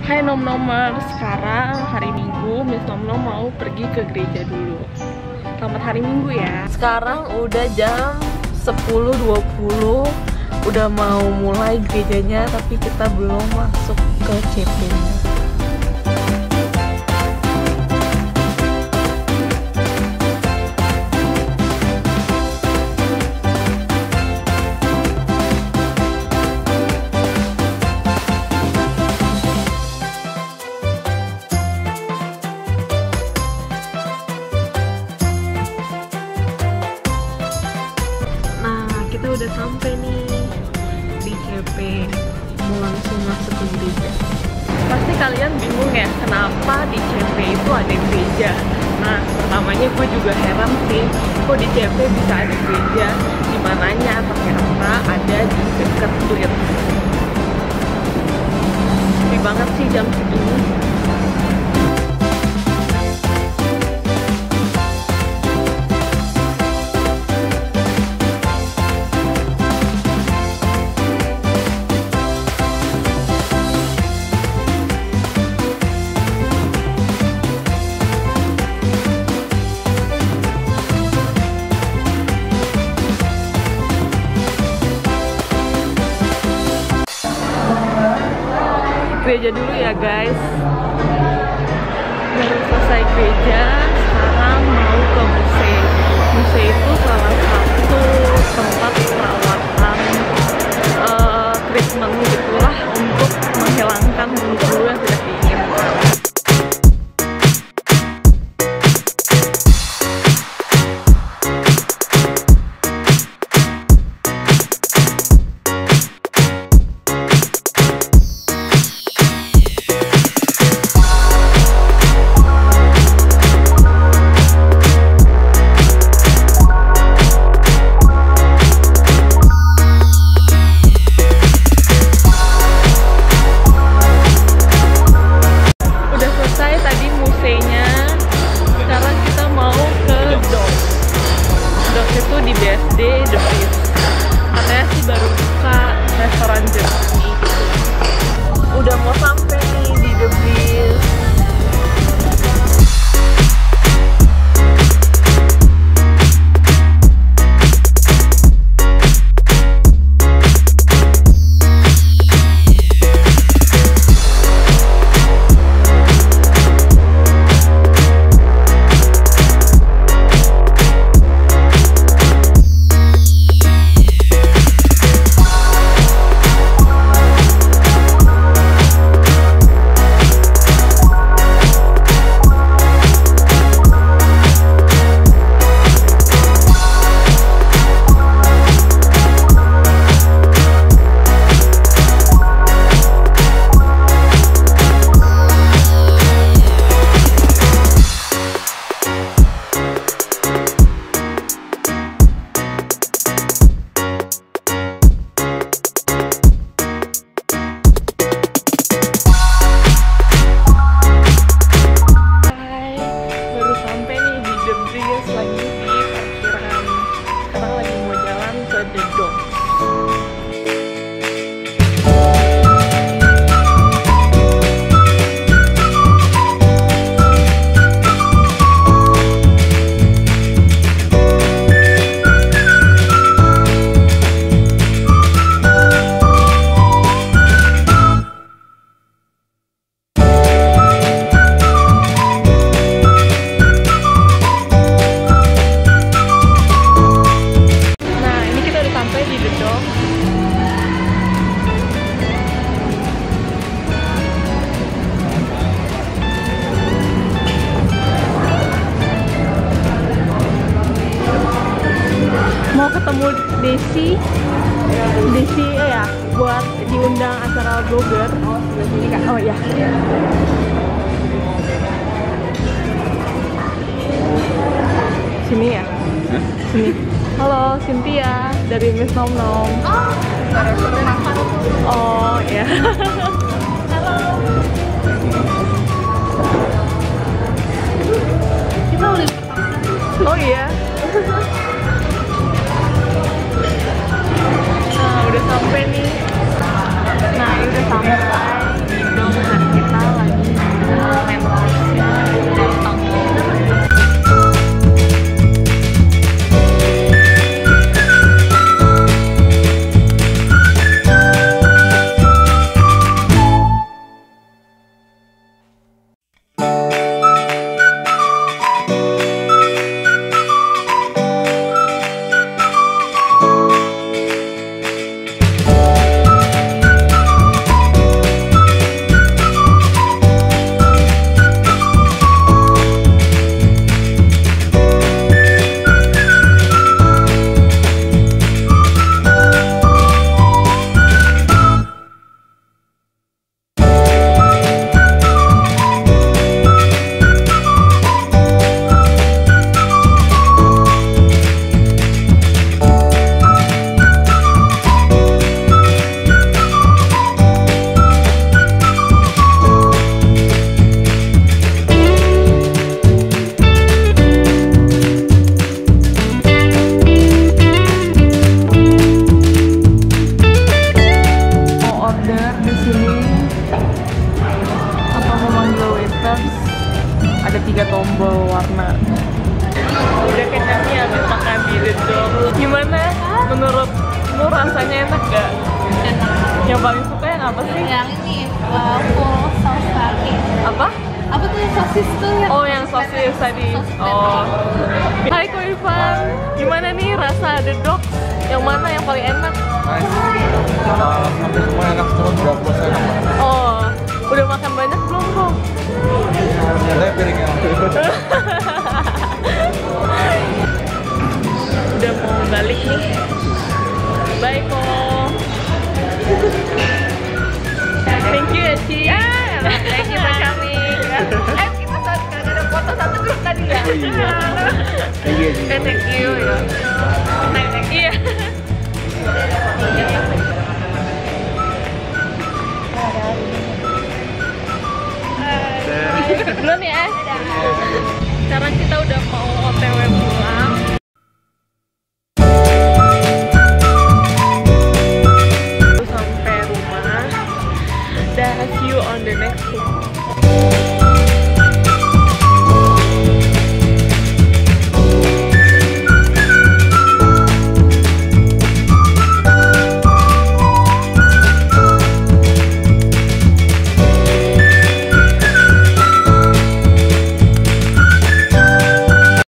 Hai Nom-Nomers, sekarang hari Minggu, Miss Nom-Nom mau pergi ke gereja dulu. Selamat hari Minggu ya. Sekarang udah jam 10.20, udah mau mulai gerejanya, tapi kita belum masuk ke CP-nya. Kita udah sampai nih di CP, mau langsung masuk ke gereja. Pasti kalian bingung ya, kenapa di CP itu ada gereja? Nah, pertamanya gue juga heran sih, kok di CP bisa ada gereja? Dimananya? Ternyata ada di dekat Clear. Sepi banget sih jam segini. Gereja dulu ya guys. Baru selesai gereja, sekarang mau ke muse. Muse itu salah satu tempat perawatan treatment gitulah untuk menghilangkan bulu-bulu yang tidak diinginkan. Itu di BSD The Beast, katanya sih baru buka restoran Jerman. Udah mau sampai nih di The Beast. Mau ketemu Desi ya, buat diundang acara blogger. Oh ya. Sini ya? Sini. Halo, Cynthia dari Miss Nom-Nom. Oh ya. Halo. Kita udah. Oh iya. Nah, udah sampai nih. Nah, udah sampai di dom kita. tombol warna. Udah kenyang nih habis makan di Dedok. Gimana? Menurutmu rasanya enak gak? Enak. Yang paling suka yang apa sih? Yang ini full saus tadi. Apa? Apa tuh yang sosis tuh yang? Oh, yang sosis tadi. Oh. Hai Ko Irfan, gimana nih rasa Dedok? Yang mana yang paling enak? Nice. Hampir semua enak, cuma beberapa enak. Oh, udah makan banyak belum kok? Ada piringnya. Udah mau balik nih. Bye Ko. Thank you ya Ci. Thank you for coming. Kita ada foto satu grup tadi ya. Oh iya. Thank you. Thank you ya.